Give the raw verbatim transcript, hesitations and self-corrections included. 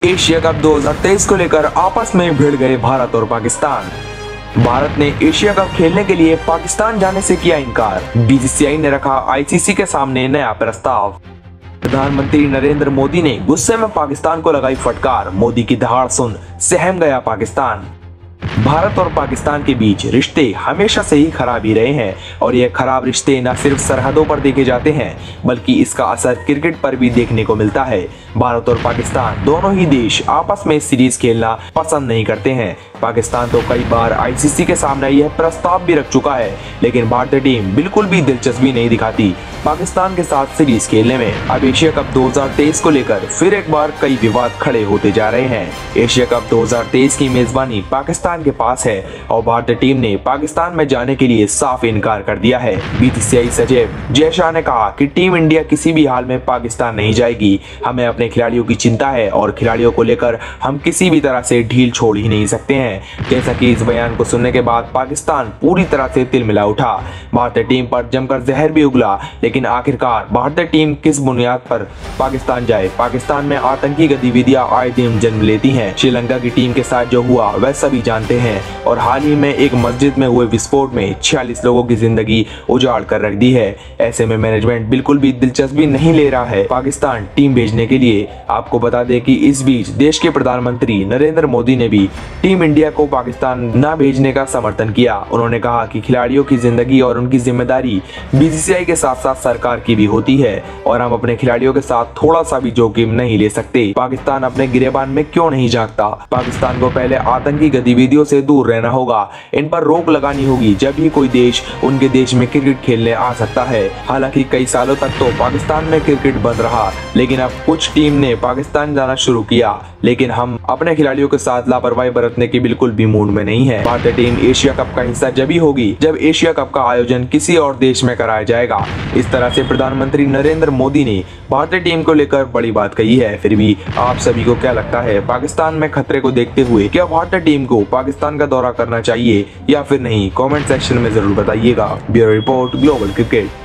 Asia cup दो हज़ार तेईस को लेकर आपस में भिड़ गए भारत और पाकिस्तान। भारत ने एशिया कप खेलने के लिए पाकिस्तान जाने से किया इनकार। बीसीसीआई ने रखा आईसीसी के सामने नया प्रस्ताव। प्रधानमंत्री नरेंद्र मोदी ने गुस्से में पाकिस्तान को लगाई फटकार। मोदी की दहाड़ सुन सहम गया पाकिस्तान। भारत और पाकिस्तान के बीच रिश्ते हमेशा से ही खराब ही रहे हैं और ये खराब रिश्ते न सिर्फ सरहदों पर देखे जाते हैं बल्कि इसका असर क्रिकेट पर भी देखने को मिलता है। भारत और पाकिस्तान दोनों ही देश आपस में सीरीज खेलना पसंद नहीं करते हैं। पाकिस्तान तो कई बार आईसीसी के सामने यह प्रस्ताव भी रख चुका है, लेकिन भारतीय टीम बिल्कुल भी दिलचस्पी नहीं दिखाती पाकिस्तान के साथ सीरीज खेलने में। अब एशिया कप दो हज़ार तेईस को लेकर फिर एक बार कई विवाद खड़े होते जा रहे हैं। एशिया कप दो हज़ार तेईस की मेजबानी पाकिस्तान के पास है और भारतीय टीम ने पाकिस्तान में जाने के लिए साफ इनकार कर दिया है। बीसीसीआई सचिव जय शाह ने कहा कि टीम इंडिया किसी भी हाल में पाकिस्तान नहीं जाएगी। हमें अपने खिलाड़ियों की चिंता है और खिलाड़ियों को लेकर हम किसी भी तरह से ढील छोड़ ही नहीं सकते हैं। जैसा कि इस बयान को सुनने के बाद पाकिस्तान पूरी तरह से तिलमिला उठा। भारतीय टीम पर जमकर जहर भी उगला, लेकिन आखिरकार भारतीय टीम किस बुनियाद पर पाकिस्तान जाए। पाकिस्तान में आतंकी गतिविधियां आए दिन जन्म लेती हैं। श्रीलंका की टीम के साथ जो हुआ वह सभी जानते हैं और हाल ही में एक मस्जिद में हुए विस्फोट में छियालीस लोगों की जिंदगी उजाड़ कर रख दी है। ऐसे में मैनेजमेंट बिल्कुल भी दिलचस्पी नहीं ले रहा है पाकिस्तान टीम भेजने के लिए। आपको बता दें कि इस बीच देश के प्रधानमंत्री नरेंद्र मोदी ने भी टीम इंडिया को पाकिस्तान न भेजने का समर्थन किया। उन्होंने कहा कि खिलाड़ियों की जिंदगी और उनकी जिम्मेदारी बीसीसीआई के साथ साथ सरकार की भी होती है और हम अपने खिलाड़ियों के साथ थोड़ा सा भी जोखिम नहीं ले सकते। पाकिस्तान अपने गिरेबान में क्यों नहीं झांकता? पाकिस्तान को पहले आतंकी गतिविधियों से दूर रहना होगा, इन पर रोक लगानी होगी, जब ही कोई देश उनके देश में क्रिकेट खेलने आ सकता है। हालांकि कई सालों तक तो पाकिस्तान में क्रिकेट बंद रहा, लेकिन अब कुछ टीम ने पाकिस्तान जाना शुरू किया, लेकिन हम अपने खिलाड़ियों के साथ लापरवाही बरतने की बिल्कुल भी मूड में नहीं है। भारतीय टीम एशिया कप का हिस्सा जब ही होगी जब एशिया कप का आयोजन किसी और देश में कराया जाएगा। इस तरह से प्रधानमंत्री नरेंद्र मोदी ने भारतीय टीम को लेकर बड़ी बात कही है। फिर भी आप सभी को क्या लगता है, पाकिस्तान में खतरे को देखते हुए क्या भारतीय टीम को पाकिस्तान का दौरा करना चाहिए या फिर नहीं? कमेंट सेक्शन में जरूर बताइएगा। Bureau report, global cricket.